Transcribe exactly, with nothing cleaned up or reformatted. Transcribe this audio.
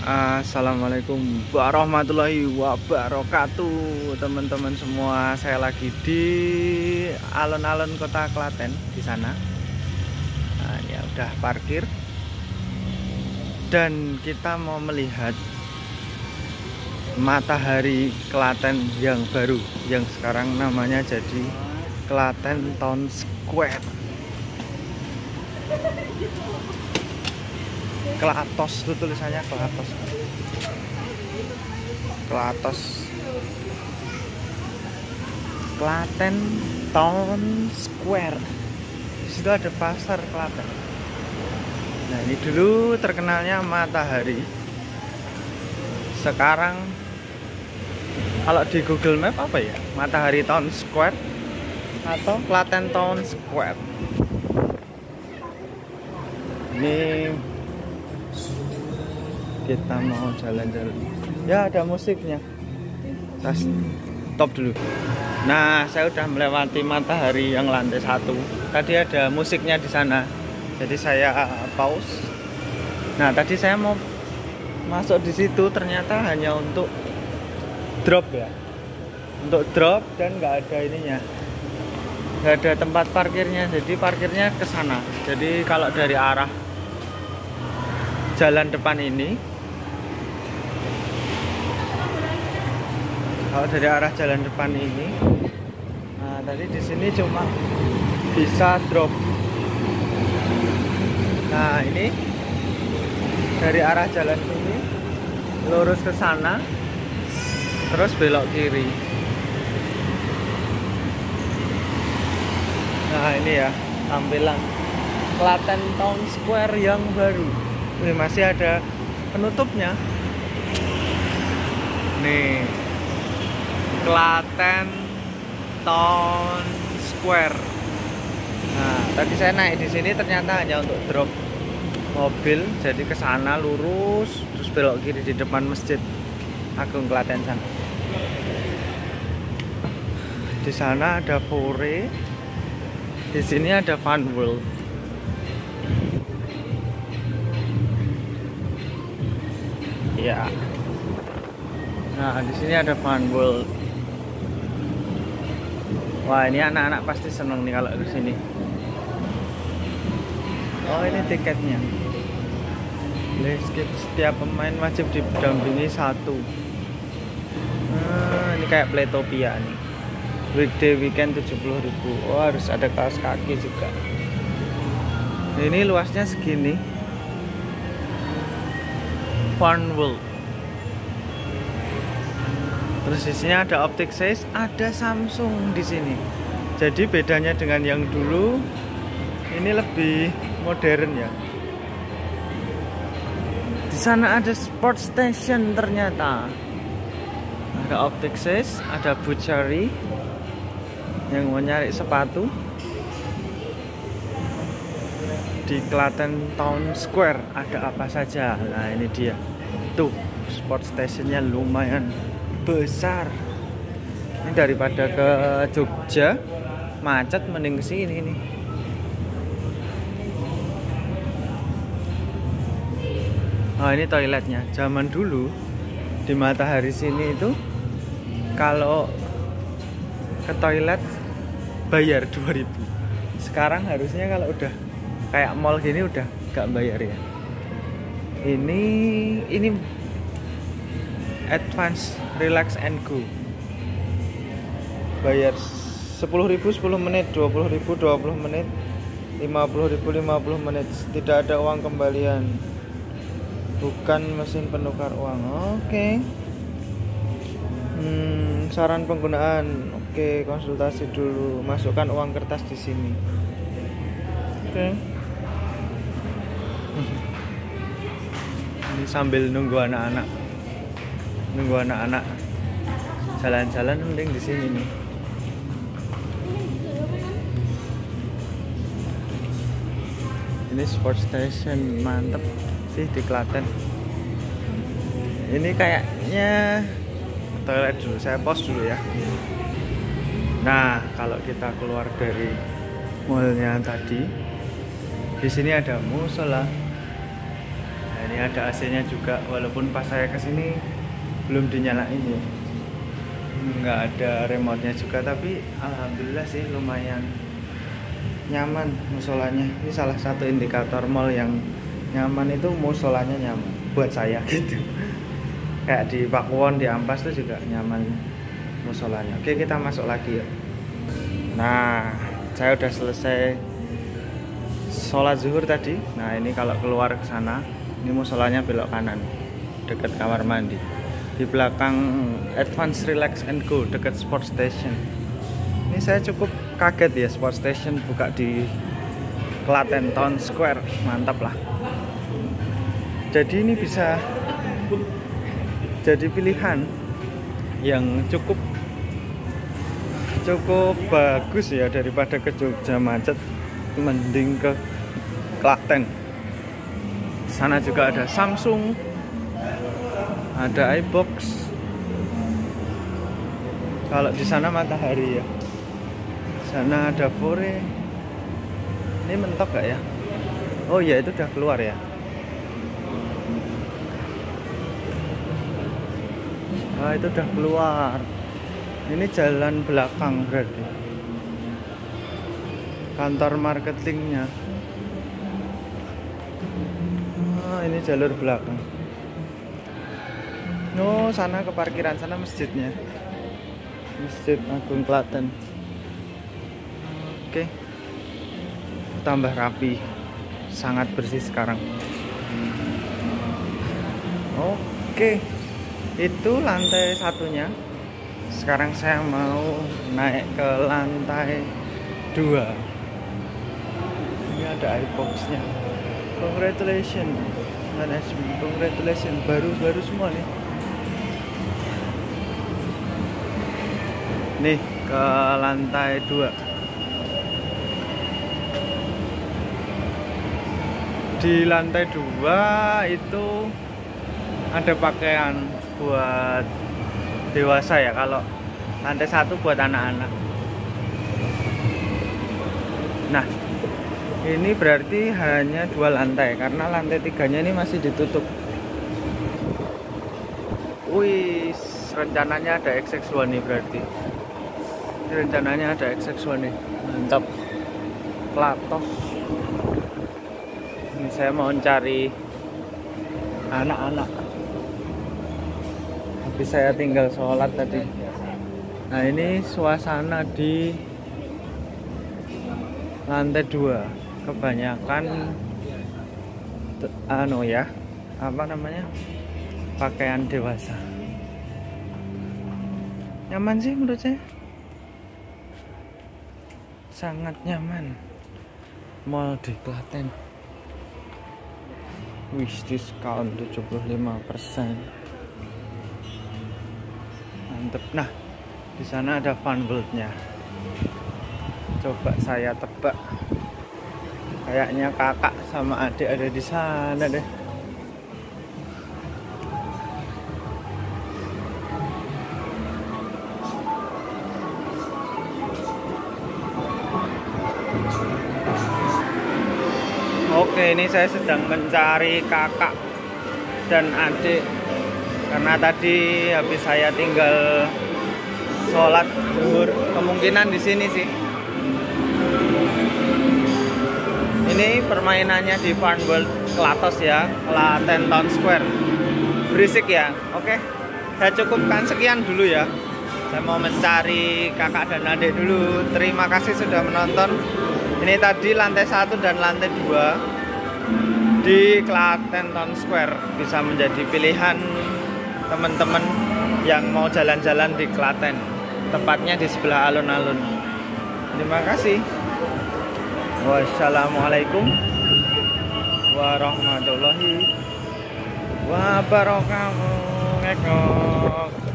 Assalamualaikum warahmatullahi wabarakatuh, teman-teman semua. Saya lagi di alun-alun kota Klaten di sana. Nah, ini udah parkir dan kita mau melihat matahari Klaten yang baru, yang sekarang namanya jadi Klaten Town Square. Klatos itu tulisannya Klatos. Klatos. Klaten Town Square. Di situ ada pasar Klaten. Nah, ini dulu terkenalnya matahari. Sekarang kalau di Google Map apa ya? Matahari Town Square atau Klaten Town Square. Ini kita mau jalan-jalan. Ya, ada musiknya. Saya stop dulu. Nah, saya udah melewati matahari yang lantai satu. Tadi ada musiknya di sana. Jadi saya pause. Nah, tadi saya mau masuk di situ, ternyata hanya untuk drop ya. Untuk drop dan nggak ada ininya. Nggak ada tempat parkirnya. Jadi parkirnya ke sana. Jadi kalau dari arah jalan depan ini, kalau dari arah jalan depan ini, nah tadi di sini cuma bisa drop. Nah, ini dari arah jalan ini lurus ke sana, terus belok kiri. Nah, ini ya tampilan Klaten Town Square yang baru. Ini masih ada penutupnya. Nih, Klaten Town Square. Nah, tadi saya naik di sini ternyata hanya untuk drop mobil, jadi ke sana lurus terus belok kiri di depan Masjid Agung Klaten sana. Di sana ada Fore. Di sini ada Fun World. Ya. Nah, di sini ada Fun World. Wah, ini anak-anak pasti seneng nih kalau di sini. Oh, ini tiketnya. Skip, setiap pemain wajib didampingi satu. Nah, ini kayak Playtopia nih. Weekday weekend tujuh puluh ribu. Oh, harus ada kaos kaki juga. Ini luasnya segini. Fun World. Terus di sini ada Optik Size, ada Samsung di sini. Jadi bedanya dengan yang dulu, ini lebih modern ya. Di sana ada Sport Station ternyata. Ada Optik Size, ada Butchery yang mau nyari sepatu. Di Klaten Town Square ada apa saja? Nah, ini dia. Tuh, Sport Stationnya lumayan besar. Ini daripada ke Jogja macet, mending ke sini nih. Oh, ini toiletnya. Zaman dulu di matahari sini itu kalau ke toilet bayar dua ribu. Sekarang harusnya kalau udah kayak mall gini udah gak bayar ya. Ini ini Advance Relax and Go. Bayar sepuluh ribu sepuluh menit, dua puluh ribu dua puluh menit, lima puluh ribu lima puluh menit. Tidak ada uang kembalian. Bukan mesin penukar uang. Oke. Hmm, saran penggunaan. Oke, konsultasi dulu. Masukkan uang kertas di sini. Oke. Ini sambil nunggu anak-anak. Nunggu anak-anak jalan-jalan mending di sini nih. Ini Sport Station mantep sih di Klaten. Ini kayaknya toilet dulu, saya pause dulu ya. Nah, kalau kita keluar dari mallnya tadi, di sini ada musola. Nah, ini ada A C-nya juga, walaupun pas saya kesini belum dinyalain ya, nggak ada remote-nya juga, tapi alhamdulillah sih lumayan nyaman musolanya. Ini salah satu indikator mall yang nyaman, itu musolanya nyaman buat saya gitu. Kayak di Pakuwon, di Ampas tuh juga nyaman musolanya. Oke, kita masuk lagi ya. Nah, saya udah selesai sholat zuhur tadi. Nah, ini kalau keluar ke sana, ini musolanya belok kanan dekat kamar mandi. Di belakang Advance Relax and Go dekat Sport Station. Ini saya cukup kaget ya, Sport Station buka di Klaten Town Square, mantap lah. Jadi ini bisa jadi pilihan yang cukup cukup bagus ya, daripada ke Jogja macet, mending ke Klaten. Sana juga ada Samsung, ada iBox. Kalau di sana matahari ya. Sana ada Fore. Ini mentok gak ya? Oh iya, itu udah keluar ya. Ah, itu udah keluar. Ini jalan belakang berarti. Kantor marketingnya. Ah, ini jalur belakang. No, sana ke parkiran, sana masjidnya. Masjid Agung Klaten. Oke. Tambah rapi. Sangat bersih sekarang. Oke. Itu lantai satunya. Sekarang saya mau naik ke lantai dua. Ini ada iBox-nya. Congratulations management, congratulations, baru-baru semua nih. Nih ke lantai dua. Di lantai dua itu ada pakaian buat dewasa ya, kalau lantai satu buat anak-anak. Nah, ini berarti hanya dua lantai, karena lantai tiganya ini masih ditutup. Wih, rencananya ada X X satu nih berarti. Ini rencananya ada X X satu nih, mantap. Platos. Ini saya mau cari anak-anak. Habis saya tinggal sholat tadi. Nah, ini suasana di lantai dua. Kebanyakan anu ya, apa namanya, pakaian dewasa. Nyaman sih menurut saya, sangat nyaman. Mall di Klaten. Wih, diskon tujuh puluh lima persen. Mantep. Nah, di sana ada Fun World-nya. Coba saya tebak. Kayaknya kakak sama adik ada di sana deh. Oke, ini saya sedang mencari kakak dan adik, karena tadi habis saya tinggal sholat zuhur, kemungkinan di sini sih. Ini permainannya di Fun World Klatos ya, Klaten Town Square. Berisik ya. Oke, saya cukupkan sekian dulu ya. Saya mau mencari kakak dan adik dulu. Terima kasih sudah menonton. Ini tadi lantai satu dan lantai dua di Klaten Town Square. Bisa menjadi pilihan teman-teman yang mau jalan-jalan di Klaten. Tepatnya di sebelah alun-alun. Terima kasih. Wassalamualaikum warahmatullahi wabarakatuh.